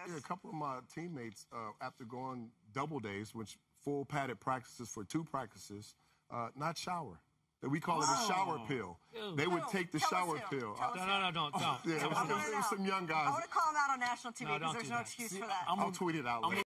a couple of my teammates, after going double days, which full padded practices for 2 practices, not shower. We call it a shower pill. Ew. They would take the shower pill. No, don't. Yeah, it was some young guys. I want to call them out on national TV because there's no excuse for that. I'll tweet it out later.